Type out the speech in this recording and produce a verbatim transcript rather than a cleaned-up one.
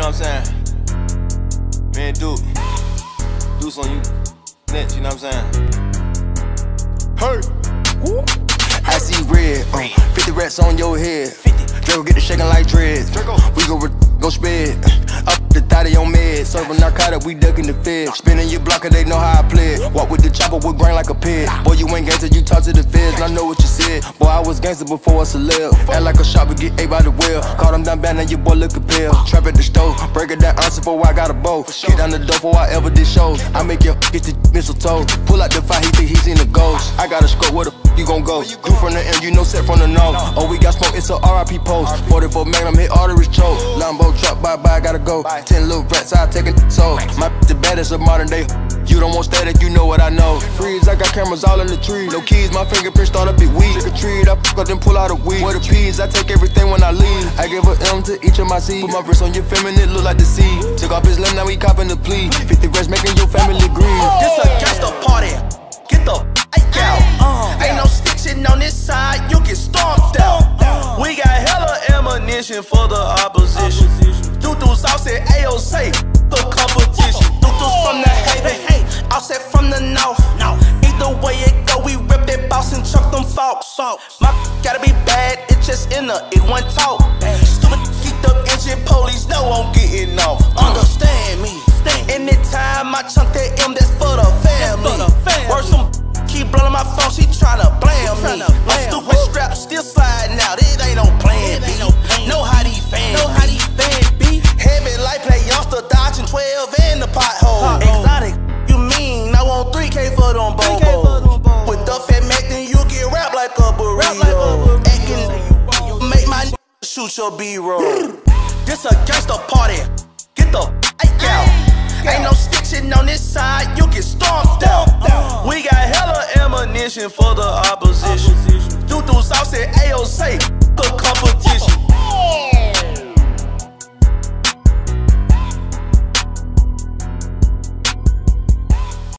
know what I'm saying? Man, Duke. Deuce on you. Next, you know what I'm saying? Hey! Woo. I see red, uh, fifty rats on your head. Draco get the shaking like dreads. We go go sped. Up the thotty on meds. Serving narcotic, we ducking the feds. Spinning your blocker, they know how I play it. Walk with the chopper with brain like a pig. Boy, you ain't gangster, you talk to the feds. And I know what you said. Boy, I was gangster before I was celeb. Act like a shopper, get ate by the wheel. Caught him down bad, now your boy lookin' pale. Trap at the stove, break it down answer before I got a bow. Kick down the door before I ever did shows. I make your get the mistletoe. Pull out the fire, he think he seen the ghost. I got a scope, where the f you gon' go? You from the end, you know set from the nose. Oh, we got smoke, it's a R I P post. forty-four Magnum, hit arteries choke. Lambo truck, bye bye, gotta go. Ten little rats, I take it so. My the baddest of modern day. You don't want static, you know what I know. Freeze, I got cameras all in the trees. No keys, my fingerprints start a big weed. Trick or treat, I fuck up, then pull out a weed. Where the peas, I take everything when I leave. I give a M to each of my C's. Put my wrist on your feminine, look like the sea. Took off his limb, now we copping the plea. fifty rats making your family grieve. This a gangsta party, get the f out. Uh, Ain't no stitching on this side, you get stomped out. We got hella ammunition for the opposition. Doo-doos offset A O C, the competition. Doo-doos from the haven, offset from the north. Either way it go, we rip that boss and chuck them folks. My gotta be bad, it just in the, it one talk. Stupid keep the engine, police know I'm getting off. Understand me, anytime I chunk that M, that's for the family. Worse some keep blowing my phone, she tryna blame me. My stupid strap still sliding out, it ain't no plan B. Know how these fans be. Heavy light play youngster dodging twelve in the pothole. Exotic, you mean I want three K for them bobos. With the fat Mac, then you get wrapped like a burrito. Acting, make my shoot your B-roll. This a gangsta party, get the f out. Ain't no stitching on this side, you get stomped out. We got hella ammunition for the opposition. Doo-doos offset A O C, the competition.